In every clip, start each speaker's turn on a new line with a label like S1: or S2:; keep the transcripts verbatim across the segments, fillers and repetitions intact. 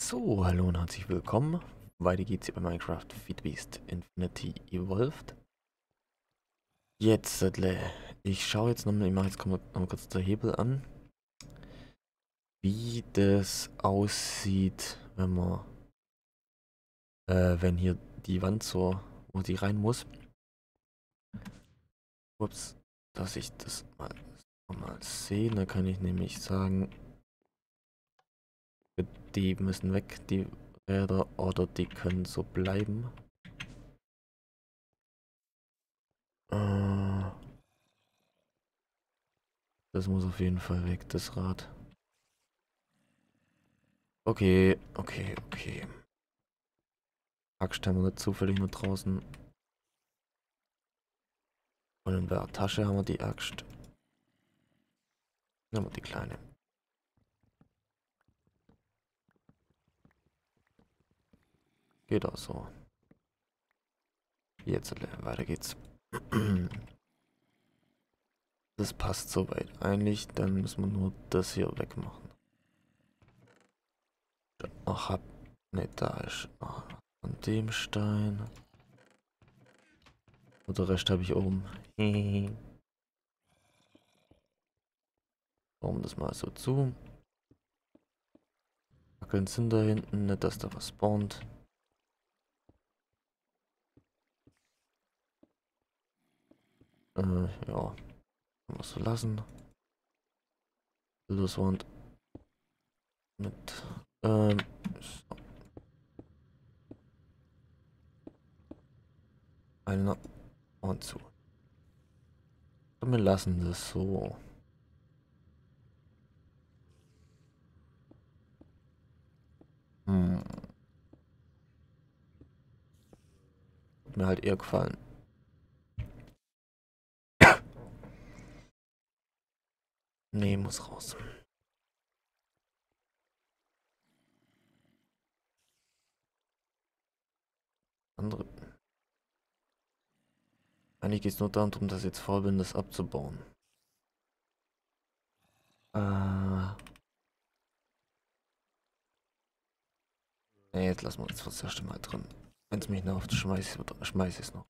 S1: So, hallo und herzlich willkommen. Weiter geht's hier bei Minecraft Feed Beast Infinity Evolved. Jetzt, äh, ich schaue jetzt nochmal, ich mache jetzt noch mal kurz den Hebel an, wie das aussieht, wenn man, äh, wenn hier die Wand so, wo die rein muss. Ups, dass ich das mal, mal sehe, da kann ich nämlich sagen, die müssen weg, die Räder, oder die können so bleiben. Äh, Das muss auf jeden Fall weg, das Rad. Okay, okay, okay. Axt haben wir nicht zufällig nur draußen. Und in der Tasche haben wir die Axt. Nehmen wir die kleine. Geht auch so. Jetzt, weiter geht's. Das passt soweit. Eigentlich, dann müssen wir nur das hier wegmachen. Ach, hab. Ne, da ist noch von dem Stein. Und der Rest habe ich oben. Bauen das mal so zu. Fackeln sind da hinten, nicht dass da was spawnt. Äh, ja. Kann man so lassen. Bildungswand mit. Ähm. So. Einer und zu. Und wir lassen das so. Hm. Hat mir halt eher gefallen. Nee, muss raus. Andere. Eigentlich geht es nur darum, dass ich jetzt faul bin, das abzubauen. Äh. Nee, jetzt lassen wir uns das erste Mal drin. Wenn es mich nervt, schmeiß, schmeiß ich es noch.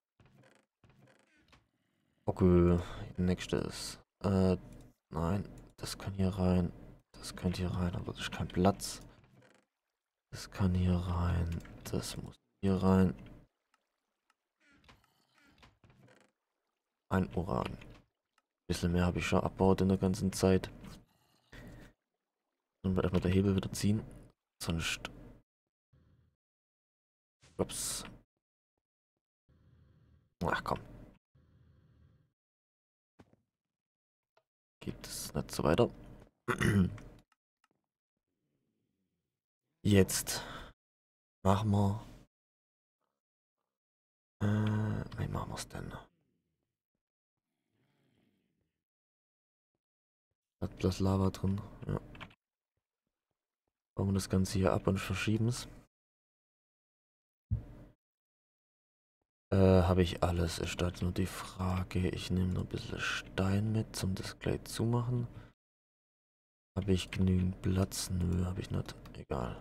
S1: Okay, nächstes. Äh, nein, das kann hier rein. Das könnte hier rein, aber das ist kein Platz. Das kann hier rein. Das muss hier rein. Ein Uran. Ein bisschen mehr habe ich schon abgebaut in der ganzen Zeit. Und erstmal der Hebel wieder ziehen. Sonst. Ups. Ach komm. Geht es nicht so weiter. Jetzt machen wir. Äh, wie machen wir es denn? Hat bloß Lava drin. Ja. Bauen wir das Ganze hier ab und verschieben es. Äh, habe ich alles. Es steht nur die Frage. Ich nehme nur ein bisschen Stein mit, um das gleich zu machen. Habe ich genügend Platz? Nö, habe ich nicht. Egal.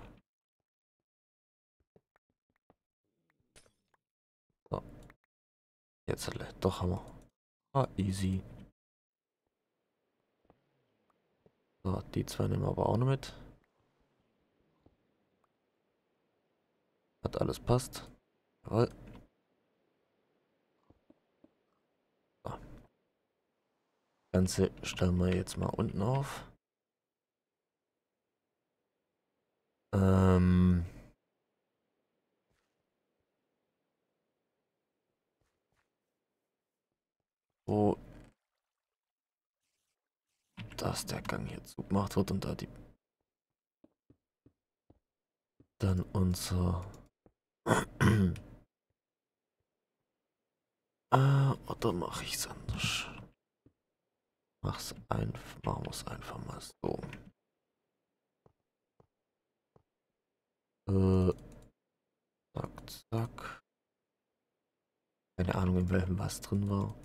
S1: So. Jetzt doch haben wir. Ah, easy. So, die zwei nehmen wir aber auch noch mit. Hat alles passt. Jawohl. So. Ganze stellen wir jetzt mal unten auf. Ähm. Wo dass der Gang hier zugemacht wird und da die dann unser ah, oder mache ich es anders? Mach's einfach, machen wir es einfach mal so. Äh, zack, zack. Keine Ahnung, in welchem was drin war.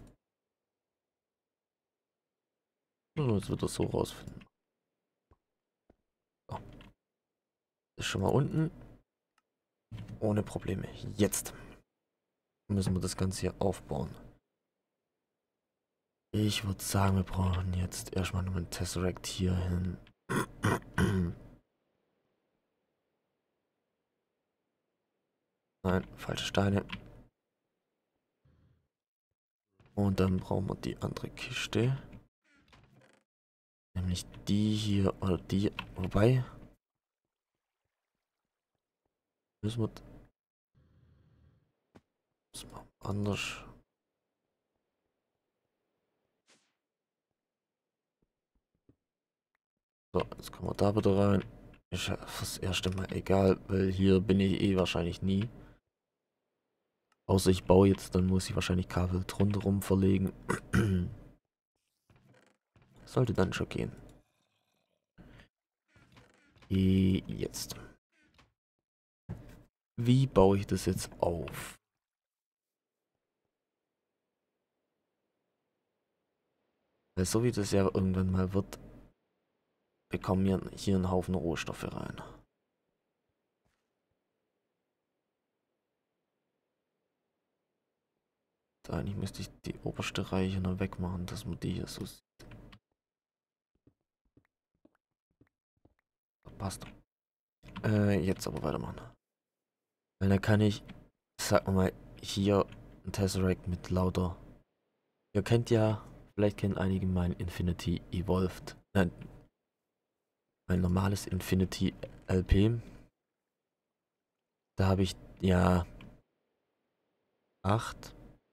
S1: Jetzt wird das so rausfinden. So. Ist schon mal unten. Ohne Probleme. Jetzt müssen wir das Ganze hier aufbauen. Ich würde sagen, wir brauchen jetzt erstmal nur einen Tesseract hier hin. Nein, falsche Steine. Und dann brauchen wir die andere Kiste. Nämlich die hier oder die. Wobei. Müssen wir. Das machen wir anders. So, jetzt kommen wir da wieder rein. Ist ja fürs erste Mal egal, weil hier bin ich eh wahrscheinlich nie. Außer ich baue jetzt, dann muss ich wahrscheinlich Kabel drunter rum verlegen. Sollte dann schon gehen. Jetzt. Wie baue ich das jetzt auf? Weil so wie das ja irgendwann mal wird, bekommen wir hier einen Haufen Rohstoffe rein. Da eigentlich müsste ich die oberste Reihe hier noch wegmachen, dass man die hier so sieht. Passt. Äh, jetzt aber weitermachen. Weil dann kann ich, sag mal, hier ein Tesseract mit lauter. Ihr kennt ja, vielleicht kennen einige mein Infinity Evolved. Nein, mein normales Infinity L P. Da habe ich ja acht.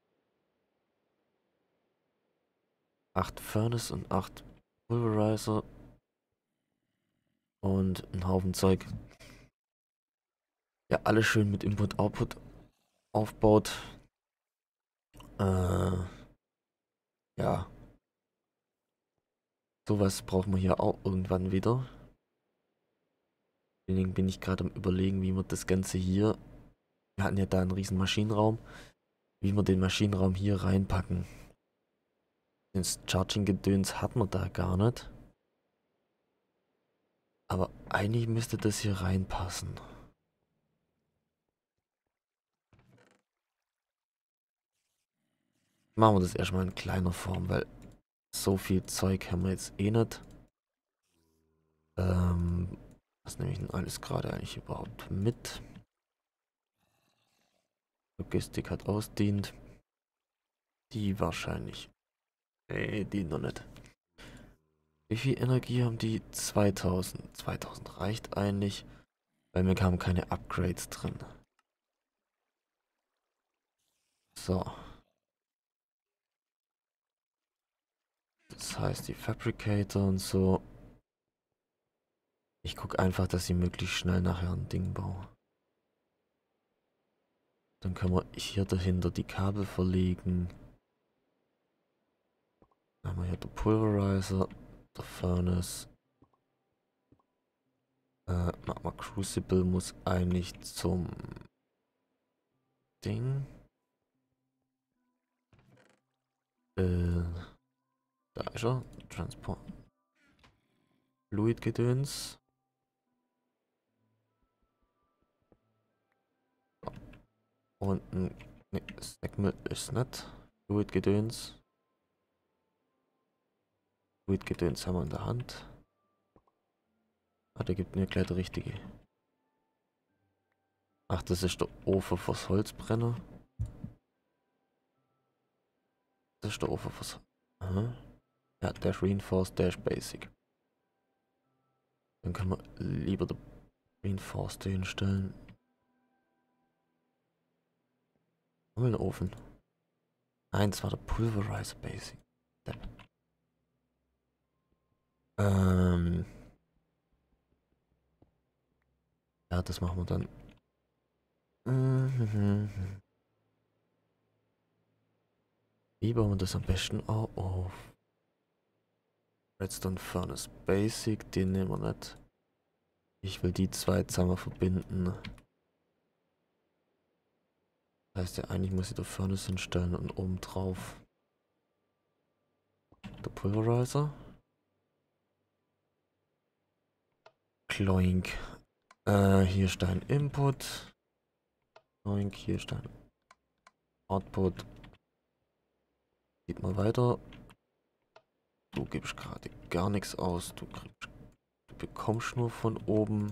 S1: acht Furnace und acht Pulverizer. Und ein Haufen Zeug. Ja, alles schön mit Input-Output aufbaut. Äh, ja. Sowas brauchen wir hier auch irgendwann wieder. Deswegen bin ich gerade am Überlegen, wie wir das Ganze hier. Wir hatten ja da einen riesen Maschinenraum. Wie wir den Maschinenraum hier reinpacken. Das Charging-Gedöns hat man da gar nicht. Aber eigentlich müsste das hier reinpassen. Machen wir das erstmal in kleiner Form, weil so viel Zeug haben wir jetzt eh nicht. Ähm, was nehme ich denn alles gerade eigentlich überhaupt mit? Logistik hat ausdient. Die wahrscheinlich. Nee, die noch nicht. Wie viel Energie haben die? zweitausend. zweitausend reicht eigentlich, weil wir haben keine Upgrades drin. So. Das heißt, die Fabricator und so. Ich gucke einfach, dass ich möglichst schnell nachher ein Ding baue. Dann können wir hier dahinter die Kabel verlegen. Dann haben wir hier der Pulverizer, der Furnace. Äh, Magma Crucible muss eigentlich zum Ding. Äh, da ist er. Transport. Fluid-Gedöns. Und ein ne, Stackmill ist nicht. Fluid-Gedöns. Fluid-Gedöns haben wir in der Hand. Ah, der gibt mir gleich der richtige. Ach, das ist der Ofen fürs Holzbrenner. Das ist der Ofen fürs... Aha. Ja, Dash Reinforced, Dash Basic. Dann können wir lieber den Reinforced hinstellen. Haben wir einen Ofen? Nein, das war der Pulverizer Basic. Depp. Ähm... Ja, das machen wir dann. Wie bauen wir das am besten auch auf? Redstone Furnace Basic, den nehmen wir nicht. Ich will die zwei zusammen verbinden. Das heißt ja, eigentlich muss ich der Furnace hinstellen und oben drauf der Pulverizer. Kloink. Äh, hier Stein Input. neun, hier Stein Output. Geht mal weiter. Du gibst gerade gar nichts aus. Du, kriegst, du bekommst nur von oben.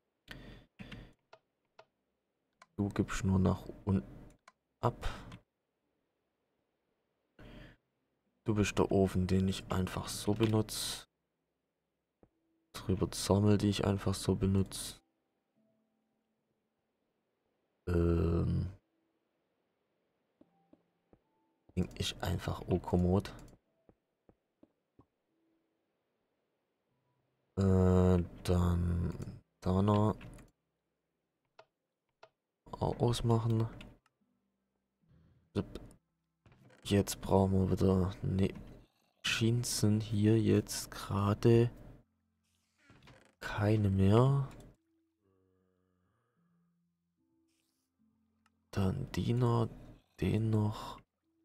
S1: Du gibst nur nach unten ab. Du bist der Ofen, den ich einfach so benutze. Drüber Zommel, die ich einfach so benutze. Ähm. Ding ist einfach O-Kommod. Äh, dann da noch ausmachen. Jetzt brauchen wir wieder. Ne, Jeans sind hier jetzt gerade keine mehr. Dann die noch, den noch.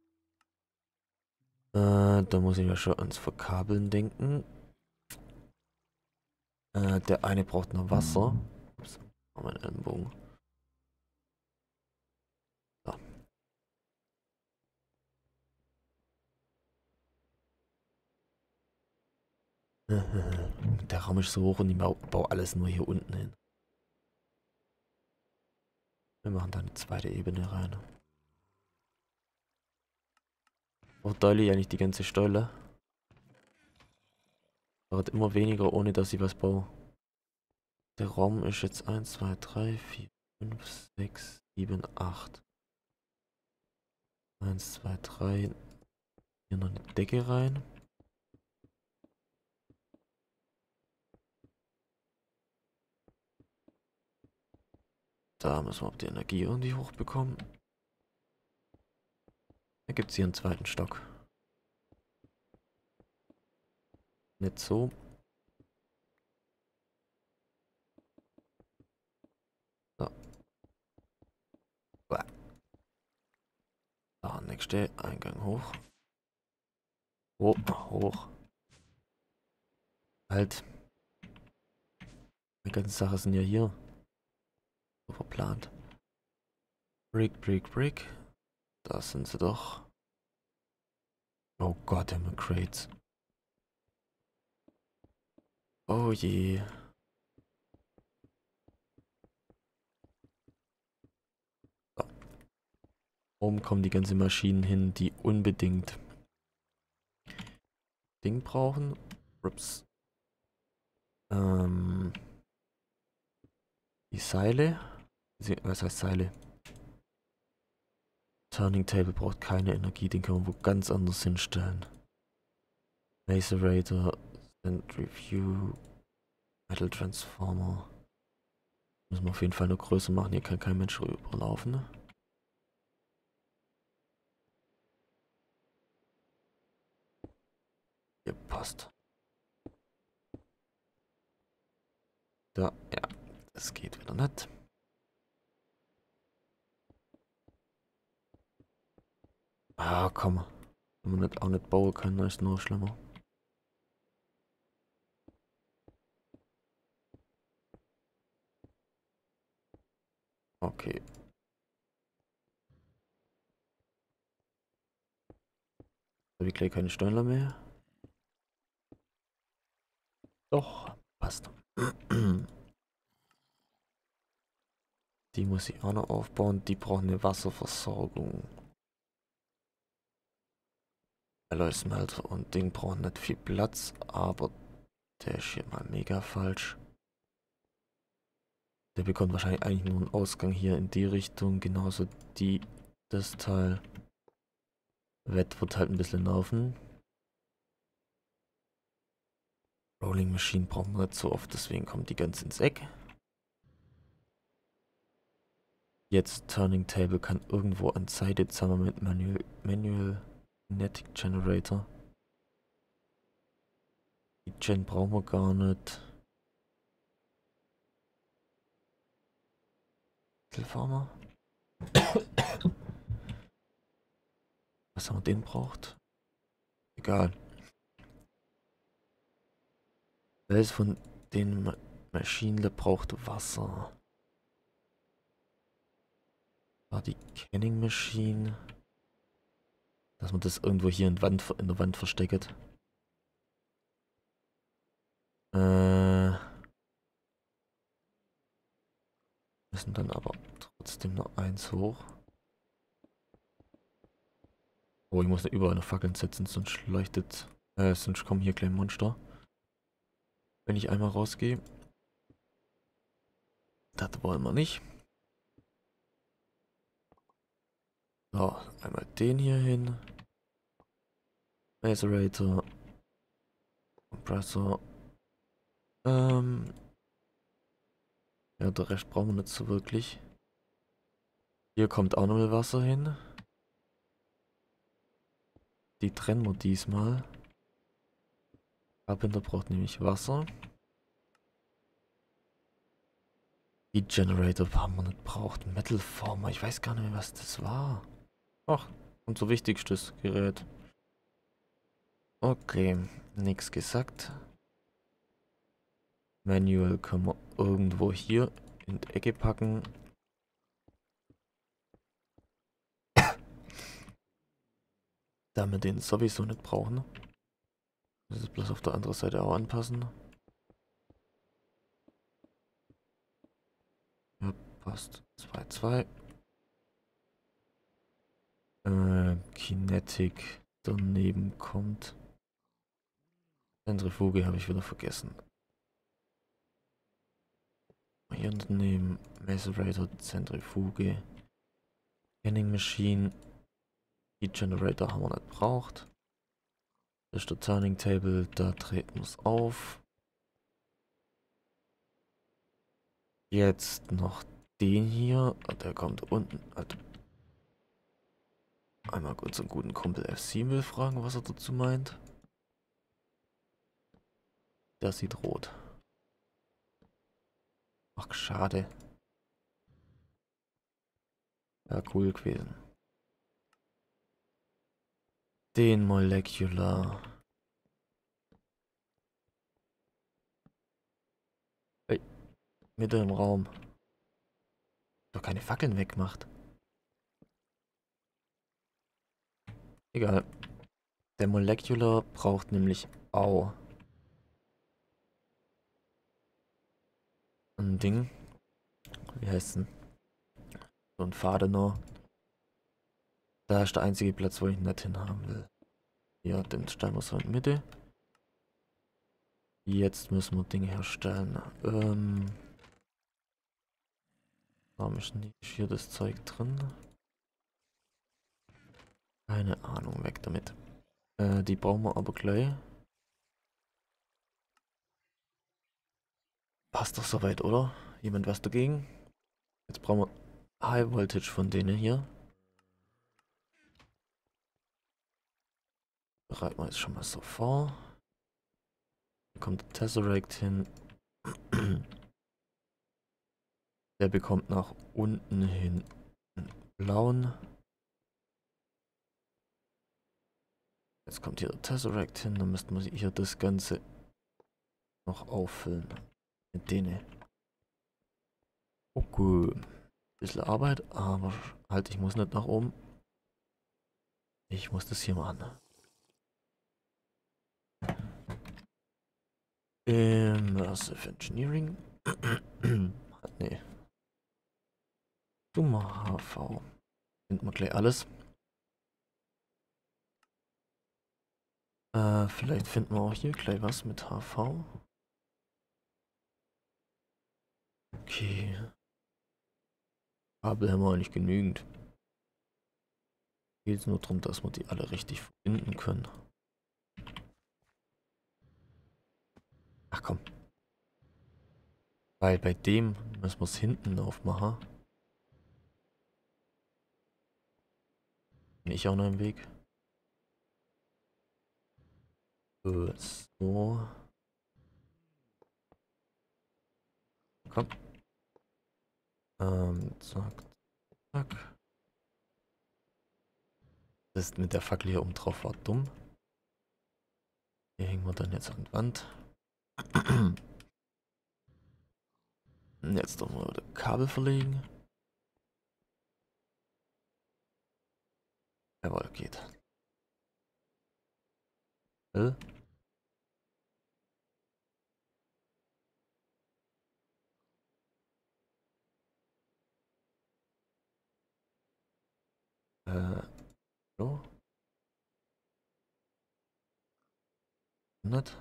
S1: Äh, da muss ich ja schon ans Verkabeln denken. Äh, der eine braucht noch Wasser. Ups, mein Ellenbogen. So. Der Raum ist so hoch und ich baue, baue alles nur hier unten hin. Wir machen da eine zweite Ebene rein. Verteile ich eigentlich die ganze Stäule. Wird immer weniger, ohne dass ich was baue. Der Raum ist jetzt eins, zwei, drei, vier, fünf, sechs, sieben, acht. eins, zwei, drei. Hier noch eine Decke rein. Da müssen wir auch die Energie irgendwie hochbekommen. Da gibt es hier einen zweiten Stock. Nicht so. So. Da, nächste Eingang hoch. Oh, hoch. Halt. Die ganzen Sachen sind ja hier. So verplant. Brick, Brick, Brick. Da sind sie doch. Oh Gott, immer Crates. Oh je. So. Oben kommen die ganzen Maschinen hin, die unbedingt Ding brauchen. Ups. Ähm. Die Seile. Was heißt Seile? Turning Table braucht keine Energie, den können wir wo ganz anders hinstellen. Macerator, Centrifuge, Metal Transformer. Müssen wir auf jeden Fall noch größer machen, hier kann kein Mensch rüberlaufen. Ne? Hier passt. Da, ja, das geht wieder nicht. Ah, komm. Wenn man nicht, auch nicht bauen kann, dann ist nur schlimmer. Okay. Habe ich gleich keine Steine mehr? Doch, passt. Die muss ich auch noch aufbauen. Die brauchen eine Wasserversorgung. Alloy Smelter und Ding brauchen nicht viel Platz, aber der ist hier mal mega falsch. Der bekommt wahrscheinlich eigentlich nur einen Ausgang hier in die Richtung. Genauso die, das Teil. Wett wird halt ein bisschen laufen. Rolling Machine brauchen wir nicht so oft, deswegen kommt die ganz ins Eck. Jetzt Turning Table kann irgendwo an Seite, jetzt haben wir mit Manual, Manual Kinetic Generator. Die Gen brauchen wir gar nicht. Farmer. Was haben wir den braucht? Egal. Welches von den Maschine braucht Wasser. War die Canning Machine. Dass man das irgendwo hier in, Wand, in der Wand versteckt. Äh. Müssen dann aber trotzdem noch eins hoch. Oh, ich muss da überall noch Fackeln setzen, sonst leuchtet. Äh, sonst kommen hier kleine Monster. Wenn ich einmal rausgehe. Das wollen wir nicht. So, einmal den hier hin. Macerator. Compressor. Ähm. Ja, der Rest brauchen wir nicht so wirklich. Hier kommt auch noch mal Wasser hin. Die trennen wir diesmal. Carpenter braucht nämlich Wasser. Die Generator haben wir nicht braucht. Metal Former. Ich weiß gar nicht mehr, was das war. Ach, unser wichtigstes Gerät. Okay, nichts gesagt. Manual können wir irgendwo hier in die Ecke packen. Da wir den sowieso nicht brauchen. Das ist bloß auf der anderen Seite auch anpassen. Ja, passt. zwei, zwei. Äh, Kinetic daneben kommt. Zentrifuge habe ich wieder vergessen. Hier daneben Macerator, Zentrifuge. Canning Machine. Die Generator haben wir nicht braucht. Das ist der Turning Table, da treten wir es auf. Jetzt noch den hier. Der kommt unten. Also einmal kurz einen guten Kumpel F sieben will fragen, was er dazu meint. Der sieht rot. Ach, schade. Ja, cool gewesen. Den Molecular. Hey, Mitte im Raum. Doch keine Fackeln wegmacht. Egal. Der Molecular braucht nämlich auch ein Ding. Wie heißt denn? So ein Fadener. Da ist der einzige Platz, wo ich nicht hin haben will. Ja, den stellen wir so in die Mitte. Jetzt müssen wir Dinge herstellen. Ähm. Warum ist nicht hier das Zeug drin? Keine Ahnung, weg damit. Äh, die brauchen wir aber gleich. Passt doch soweit, oder? Jemand was dagegen? Jetzt brauchen wir High Voltage von denen hier. Bereiten wir jetzt schon mal so vor. Hier kommt der Tesseract hin. Der bekommt nach unten hin einen blauen. Jetzt kommt hier der Tesseract hin. Dann müssten wir hier das Ganze noch auffüllen. Mit denen. Okay. Bisschen Arbeit, aber halt, ich muss nicht nach oben. Ich muss das hier machen. Immersive Engineering. Nee. Dummer H V. Finden wir gleich alles. Äh, vielleicht finden wir auch hier gleich was mit H V. Okay. Kabel haben wir eigentlich genügend. Geht es nur darum, dass wir die alle richtig verbinden können. Ach komm. Weil bei dem müssen wir es hinten aufmachen. Bin ich auch noch im Weg. So. Komm. Ähm, zack, zack. Das mit der Fackel hier oben drauf war dumm. Hier hängen wir dann jetzt an die Wand. Jetzt doch mal Kabel verlegen. Jawohl, geht. Äh? Äh, so? Nicht?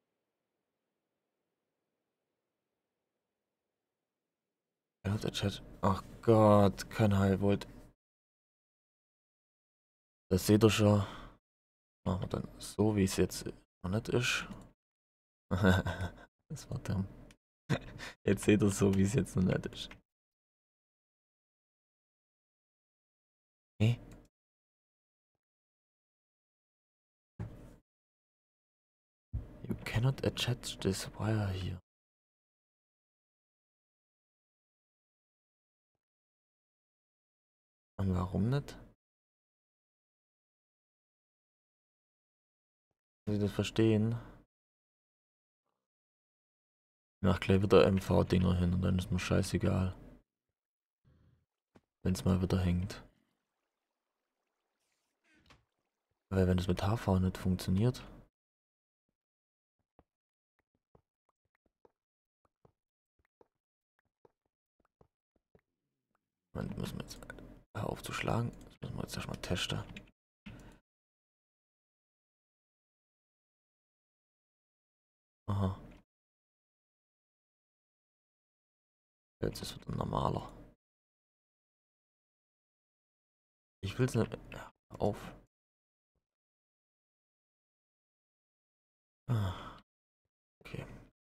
S1: Ja, der Chat. Ach Gott, kein Highvolt. Das seht ihr schon. Machen wir dann so, wie es jetzt noch nicht ist. Das war dumm. Jetzt seht ihr so, wie es jetzt noch nicht ist. Hä? You cannot attach this wire here. Und warum nicht? Muss ich das verstehen? Mach gleich wieder M V-Dinger hin und dann ist mir scheißegal. Wenn es mal wieder hängt. Weil wenn es mit H V nicht funktioniert. Dann müssen wir jetzt hör auf zu schlagen. Das müssen wir jetzt erstmal testen. Aha. Jetzt ist es wieder normaler. Ich will es nicht. Ja, auf. Ah, okay.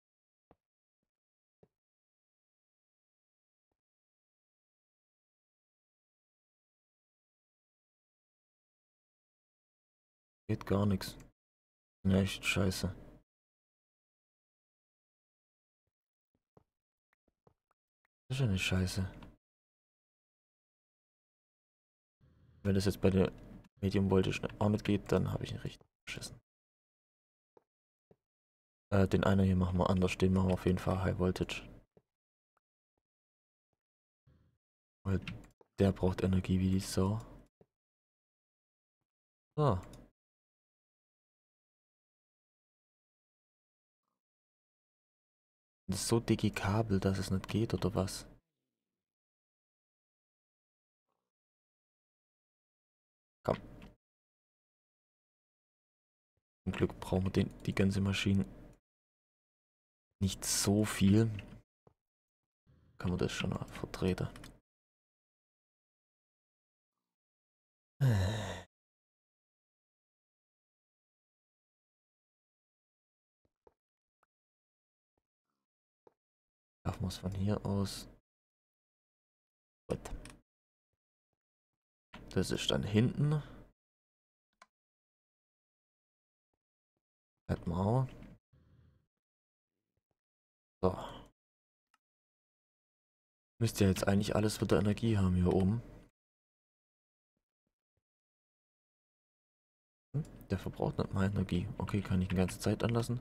S1: Geht gar nichts. Ne, echt scheiße. Das ist ja nicht scheiße. Wenn das jetzt bei der Medium Voltage auch nicht geht, dann habe ich ihn richtig beschissen. Äh, den einen hier machen wir anders. Den machen wir auf jeden Fall High Voltage. Weil der braucht Energie wie die Sau. So. Das ist so dicke Kabel, dass es nicht geht, oder was? Komm. Zum Glück brauchen wir den, die ganze Maschine nicht so viel. Kann man das schon mal vertreten. Darf man es von hier aus? Gut. Das ist dann hinten. Halt mal. So. Müsste ja jetzt eigentlich alles wieder Energie haben hier oben. Hm? Der verbraucht nicht mal Energie. Okay, kann ich die ganze Zeit anlassen.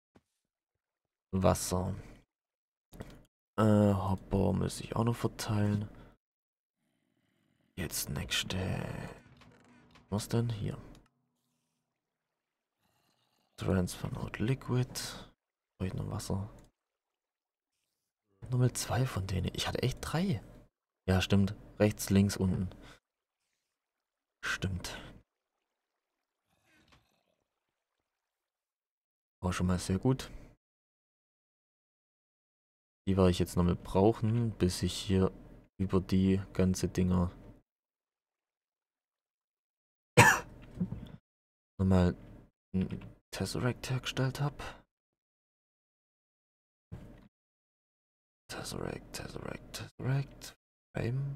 S1: Wasser. Äh, Hopper muss ich auch noch verteilen. Jetzt nächste. Was denn? Hier. Transfer Node Liquid. Brauche ich noch Wasser? Nur mit zwei von denen. Ich hatte echt drei. Ja, stimmt. Rechts, links, unten. Stimmt. War schon mal sehr gut. Die werde ich jetzt noch mit brauchen, bis ich hier über die ganze Dinger nochmal ein Tesseract hergestellt habe. Tesseract, Tesseract, Tesseract. Frame.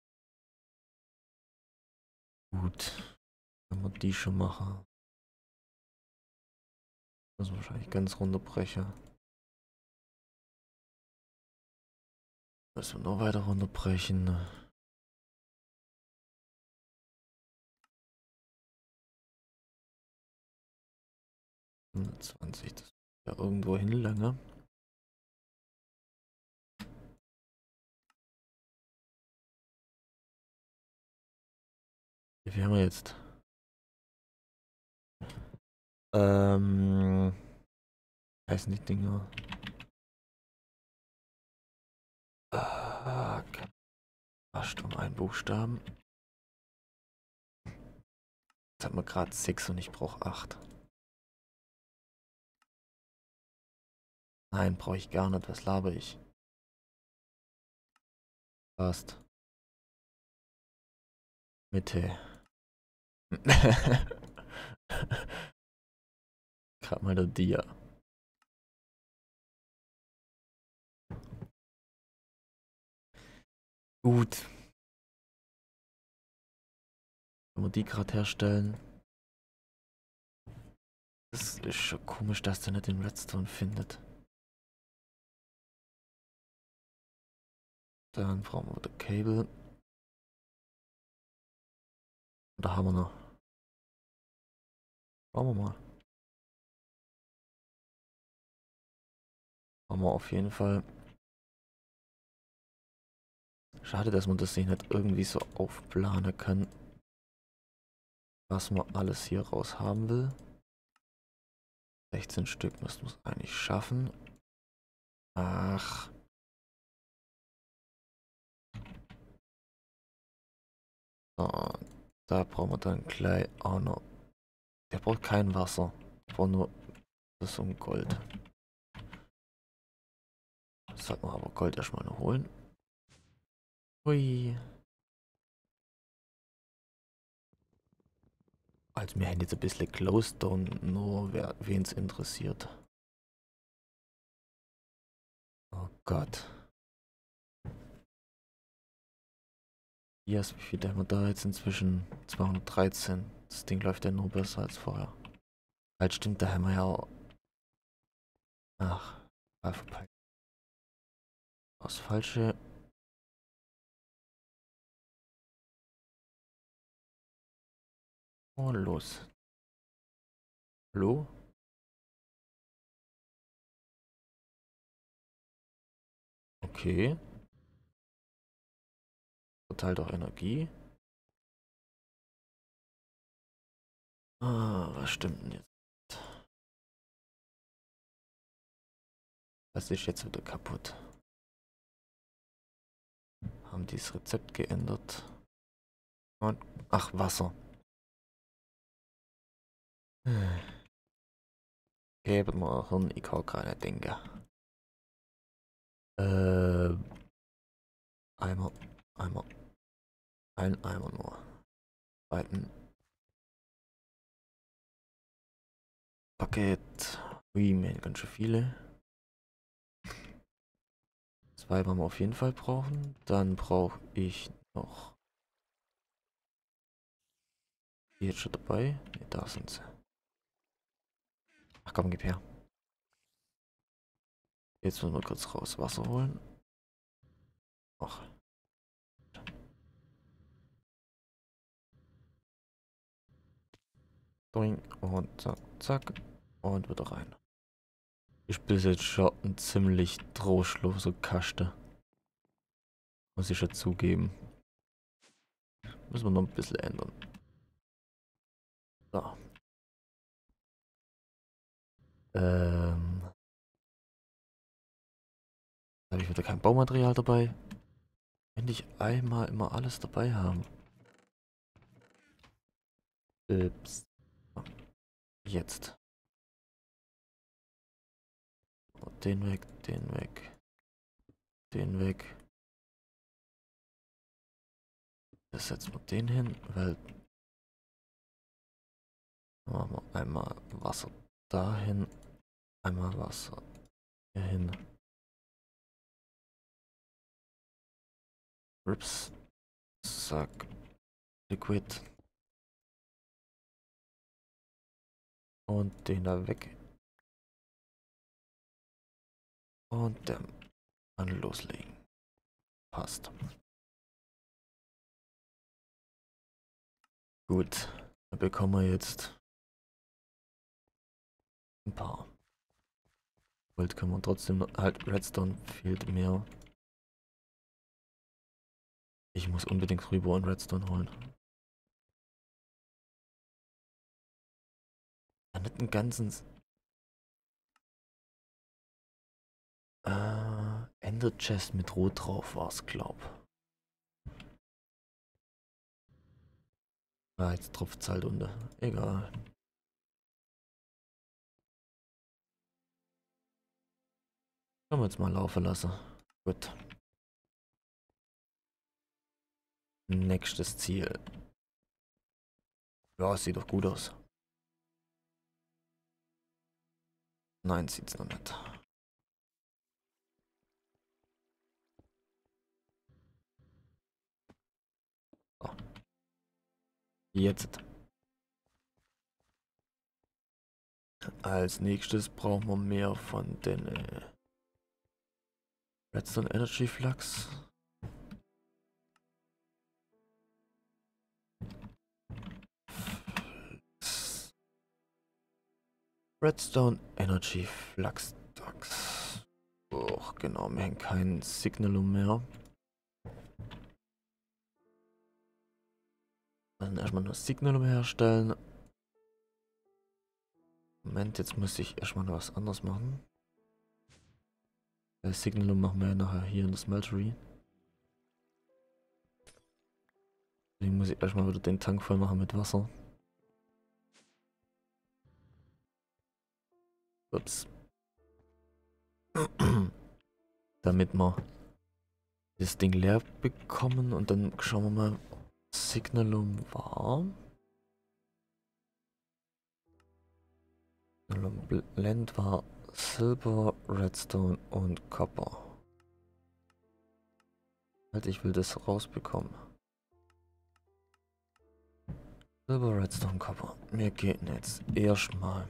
S1: Gut. Wenn wir die schon machen. Muss man wahrscheinlich ganz runterbrechen. Müssen wir noch weiter runterbrechen. hundertzwanzig, das ja irgendwo hin lange. Wie viel haben wir jetzt? Ähm. Heißen die Dinger? Ah, fast um einen Buchstaben. Jetzt haben wir gerade sechs und ich brauche acht. Nein, brauche ich gar nicht. Was laber ich? Passt. Mitte. Gerade mal der Dia. Gut. Wenn wir die gerade herstellen. Das ist schon komisch, dass der nicht den Redstone findet. Dann brauchen wir wieder Cable. Da haben wir noch. Schauen wir mal. Haben wir auf jeden Fall. Schade, dass man das sich nicht irgendwie so aufplanen kann, was man alles hier raus haben will. sechzehn Stück müssten wir es eigentlich schaffen. Ach. So, da brauchen wir dann gleich auch noch. Der braucht kein Wasser. Der braucht nur das um Gold. Sollten wir aber Gold erstmal noch holen. Hui. Also wir haben jetzt ein bisschen Glowstone, nur wen es interessiert. Oh Gott. Yes, wie viel haben wir da jetzt inzwischen? zweihundertdreizehn. Das Ding läuft ja nur besser als vorher. Halt stimmt, da haben wir ja auch... Ach, war verpeilt. Das Falsche. Und los. Hallo? Okay. Verteilt auch Energie. Ah, was stimmt denn jetzt? Das ist jetzt wieder kaputt. Haben die das Rezept geändert. Und, ach, Wasser. Geben wir Hirn, ich kann keine denken. Äh, Eimer, Eimer. Ein Eimer nur. Zweiten. Paket. Ui, mir ganz schön viele. Zwei werden wir auf jeden Fall brauchen. Dann brauche ich noch. Die jetzt schon dabei? Ne, da sind sie. Ach komm, gib her. Jetzt müssen wir kurz raus Wasser holen. Ach. Und zack, zack. Und wieder rein. Ich bin jetzt schon ein ziemlich trostloser Kaste. Muss ich schon zugeben. Müssen wir noch ein bisschen ändern. So. Ähm. Habe ich wieder kein Baumaterial dabei. Wenn ich einmal immer alles dabei haben. Ups. Jetzt. Den weg, den weg. Den weg. Jetzt setzen wir den hin, weil. Machen wir einmal Wasser dahin. Einmal Wasser hier hin. Ups. Zack. Liquid. Und den da weg. Und dann loslegen. Passt. Gut. Dann bekommen wir jetzt ein paar. Gold können wir trotzdem noch, halt Redstone fehlt mir. Ich muss unbedingt rüber und Redstone holen. nicht einen ganzen... Äh, Ender Chest mit Rot drauf war es, glaub. Ah, jetzt tropft es halt unter. Egal. Können wir jetzt mal laufen lassen. Gut. Nächstes Ziel. Ja, sieht doch gut aus. Nein, sieht's noch nicht. So. Jetzt. Als nächstes brauchen wir mehr von den äh, Redstone Energy Flux. Redstone Energy Flux Stacks. Och, genau, wir haben kein Signalum mehr. Dann erstmal nur Signalum herstellen. Moment, jetzt muss ich erstmal noch was anderes machen. Das Signalum machen wir ja nachher hier in der Smeltery. Deswegen muss ich erstmal wieder den Tank voll machen mit Wasser. Ups. Damit wir das Ding leer bekommen und dann schauen wir mal, ob Signalum war. Signalum Blend war Silber, Redstone und Copper. Halt, ich will das rausbekommen. Silber, Redstone, Copper. Wir gehen jetzt erstmal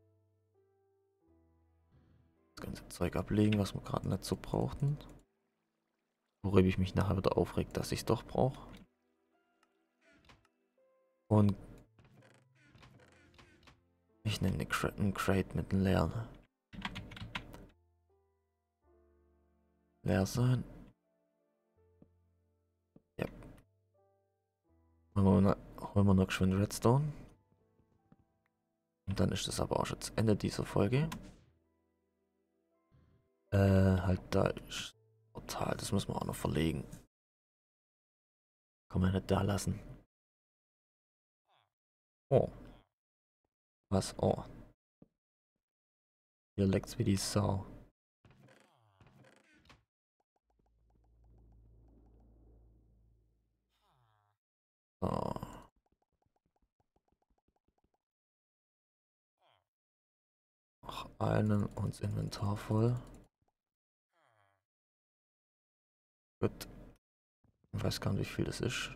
S1: das ganze Zeug ablegen, was wir gerade nicht so brauchten. Worüber ich mich nachher wieder aufregt, dass ich es doch brauche. Und ich nehme einen Crate mit einem leeren. Leer sein. Ja. Holen wir, noch, holen wir noch geschwind Redstone. Und dann ist das aber auch schon das Ende dieser Folge. Äh, halt da ist Portal, das müssen wir auch noch verlegen. Kann man nicht da lassen. Oh. Was? Oh. Hier leckt's wie die Sau. So. Noch einen und das Inventar voll. Gut. Ich weiß gar nicht, wie viel das ist.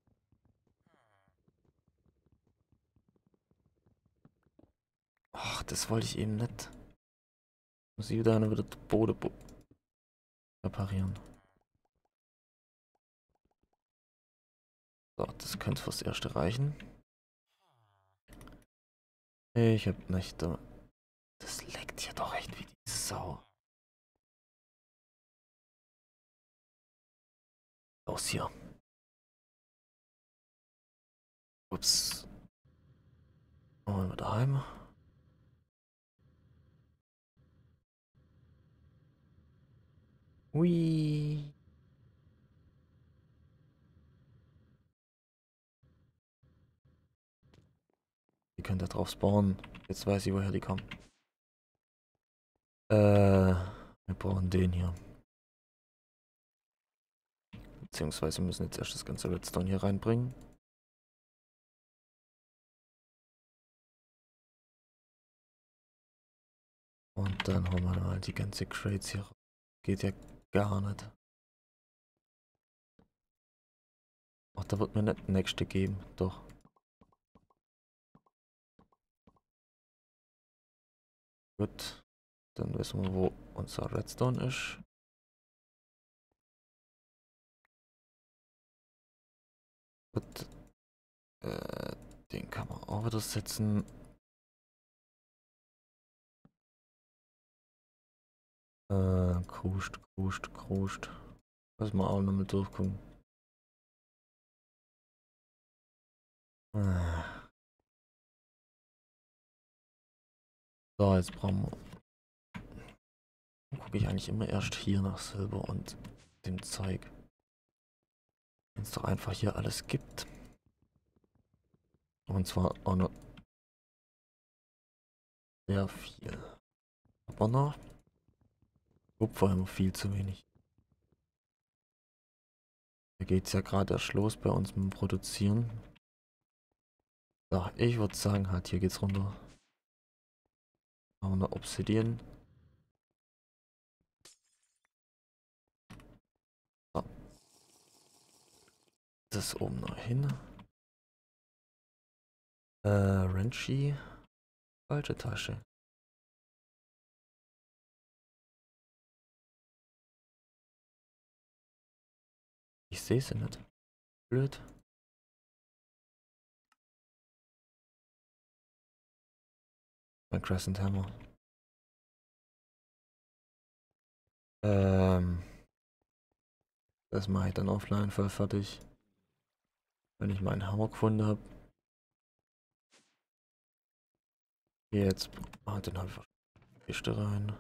S1: Ach, das wollte ich eben nicht. Muss ich wieder einer wieder Boden reparieren. So, das könnte fürs Erste reichen. Ich hab nicht... Das leckt hier doch echt wie die Sau. Aus hier. Ups. Wollen wir daheim? Hui. Die können da drauf spawnen. Jetzt weiß ich, woher die kommen. Äh, wir brauchen den hier. Beziehungsweise müssen jetzt erst das ganze Redstone hier reinbringen. Und dann holen wir mal die ganze Crates hier. Geht ja gar nicht. Ach, da wird mir nicht der nächste geben. Doch. Gut. Dann wissen wir, wo unser Redstone ist. Gut. Äh, den kann man auch wieder setzen. Äh, kruscht, kruscht, kruscht. Lass mal auch nochmal durchgucken. Äh. So, jetzt brauchen wir... Gucke ich eigentlich immer erst hier nach Silber und dem Zeug. Wenn es doch einfach hier alles gibt. Und zwar auch noch sehr viel. Aber noch Kupfer immer viel zu wenig. Da geht es ja gerade erst los bei uns mit dem Produzieren. So, ich würde sagen, halt, hier geht's runter. Haben wir eine Obsidian. So. Das oben noch hin. Äh, Renchi. Falsche Tasche. Ich sehe sie nicht. Blöd. Mein Crescent Hammer. Ähm. Das mache ich dann offline voll fertig. Wenn ich meinen Hammer gefunden habe. Jetzt. Ah, den habe ich Kiste rein.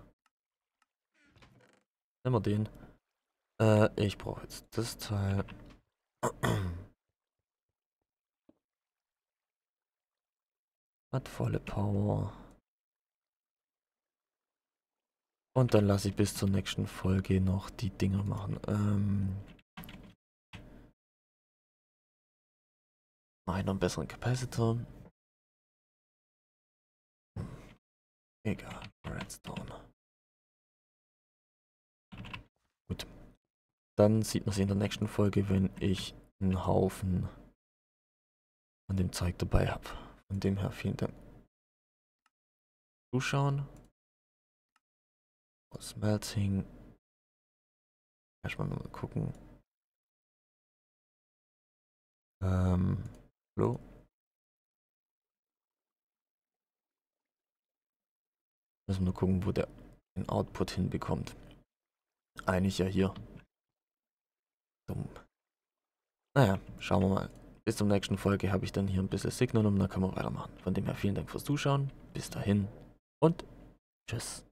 S1: Nehmen wir den. Äh, ich brauche jetzt das Teil. Hat volle Power. Und dann lasse ich bis zur nächsten Folge noch die Dinger machen. Ähm. Mache ich noch einen besseren Capacitor. Egal. Redstone. Gut. Dann sieht man sie in der nächsten Folge, wenn ich einen Haufen an dem Zeug dabei habe. Von dem her vielen Dank. Zuschauen. Smelting. Erstmal mal gucken. Ähm. Hallo? Müssen wir nur gucken, wo der den Output hinbekommt. Eigentlich ja hier. Dumm. Naja, schauen wir mal. Bis zur nächsten Folge habe ich dann hier ein bisschen Signal und dann können wir weitermachen. Von dem her vielen Dank fürs Zuschauen. Bis dahin und tschüss.